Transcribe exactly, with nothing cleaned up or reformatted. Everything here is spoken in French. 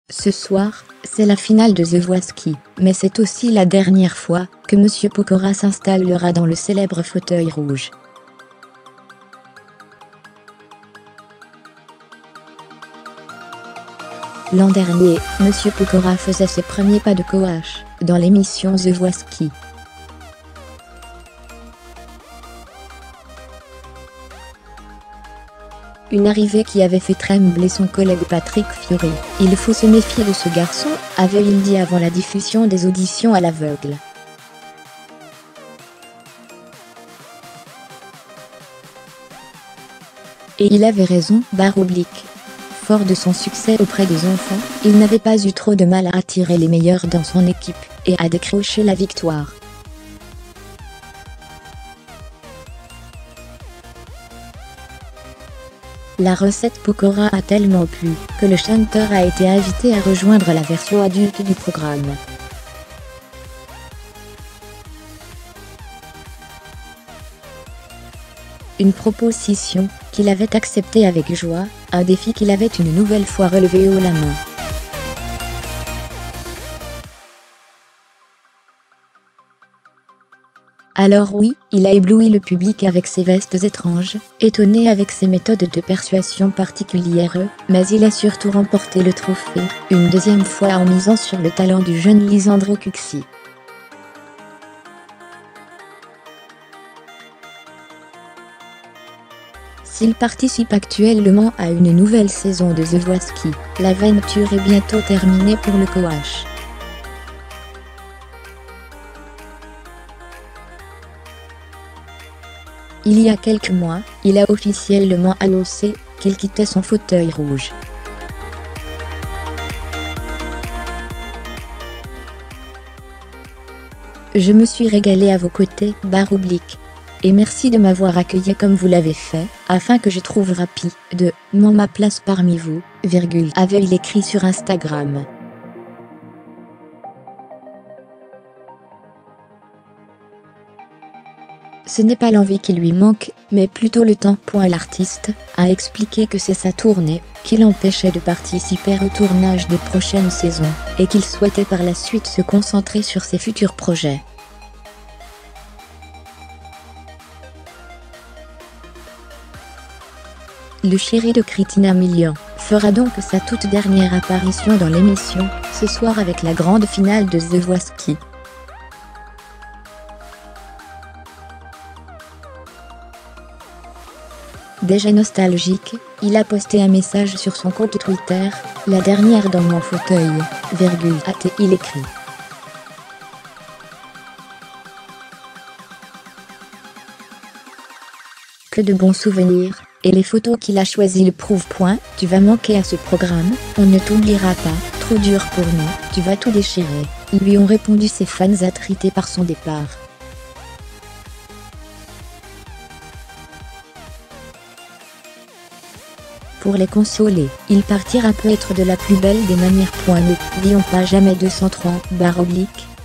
Ce soir, c'est la finale de The Voice Kids, mais c'est aussi la dernière fois que Monsieur Pokora s'installera dans le célèbre fauteuil rouge. L'an dernier, Monsieur Pokora faisait ses premiers pas de coach dans l'émission The Voice Kids. Une arrivée qui avait fait trembler son collègue Patrick Fiori. « Il faut se méfier de ce garçon », avait-il dit avant la diffusion des auditions à l'aveugle. Et il avait raison, barre oblique. Fort de son succès auprès des enfants, il n'avait pas eu trop de mal à attirer les meilleurs dans son équipe, et à décrocher la victoire. La recette Pokora a tellement plu, que le chanteur a été invité à rejoindre la version adulte du programme. Une proposition qu'il avait acceptée avec joie, un défi qu'il avait une nouvelle fois relevé haut la main. Alors oui, il a ébloui le public avec ses vestes étranges, étonné avec ses méthodes de persuasion particulières, mais il a surtout remporté le trophée, une deuxième fois en misant sur le talent du jeune Lisandro Cuxi. S'il participe actuellement à une nouvelle saison de The Voice Kids, l'aventure est bientôt terminée pour le coach. Il y a quelques mois, il a officiellement annoncé qu'il quittait son fauteuil rouge. Je me suis régalé à vos côtés, barre oblique. Et merci de m'avoir accueilli comme vous l'avez fait, afin que je trouve rapidement ma place parmi vous, virgule, avait-il écrit sur Instagram. Ce n'est pas l'envie qui lui manque, mais plutôt le temps. L'artiste a expliqué que c'est sa tournée qui l'empêchait de participer au tournage des prochaines saisons, et qu'il souhaitait par la suite se concentrer sur ses futurs projets. Le chéri de Christina Milian fera donc sa toute dernière apparition dans l'émission, ce soir avec la grande finale de The Voice Kids. Déjà nostalgique, il a posté un message sur son compte Twitter, « La dernière dans mon fauteuil, virgule, a-t-il écrit. Que de bons souvenirs, et les photos qu'il a choisies le prouvent. Point. Tu vas manquer à ce programme, on ne t'oubliera pas, trop dur pour nous, tu vas tout déchirer », lui ont répondu ses fans attrités par son départ. Pour les consoler, il partira peut être de la plus belle des manières. N'oublions pas jamais deux cent trois, barre oblique,